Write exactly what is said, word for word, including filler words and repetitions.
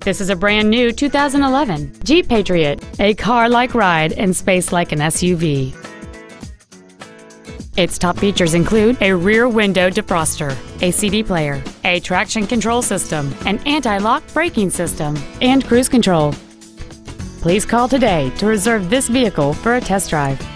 This is a brand new two thousand eleven Jeep Patriot, a car-like ride and space like an S U V. Its top features include a rear window defroster, a C D player, a traction control system, an anti-lock braking system, and cruise control. Please call today to reserve this vehicle for a test drive.